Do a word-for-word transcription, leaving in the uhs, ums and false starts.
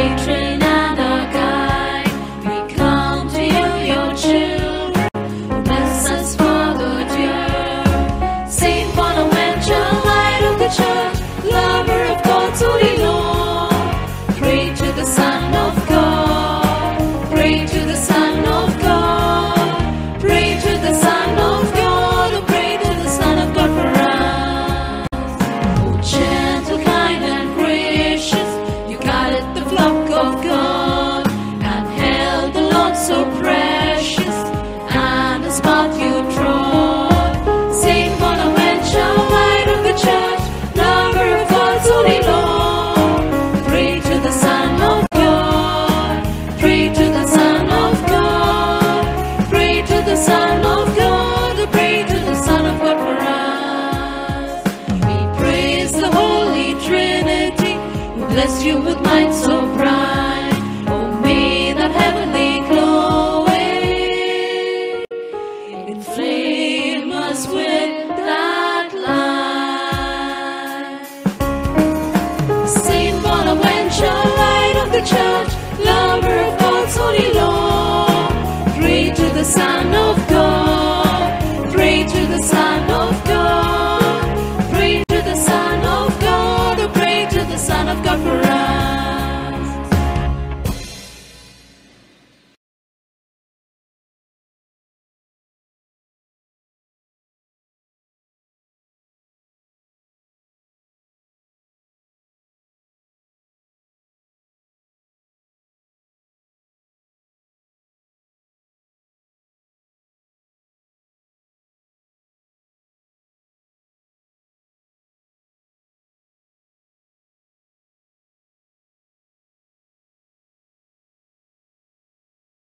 patron and our guide. We come to you, your children, who bless us for good year. Saint Bonaventure, light of the church, lover of God's holy law, pray to the Son of God, pray to the Son of God, pray to the Son of God, oh, pray to the Son of God for us. Oh, gentle, kind, and gracious, you guided the flock of God, and held the Lord so precious, and his path you trod. Saint Bonaventure, light of the church, lover of God's holy law, pray to the Son of God, pray to the Son of God, pray to the Son of God, pray to the Son of God for us. We praise the Holy Trinity, who bless you with light so bright.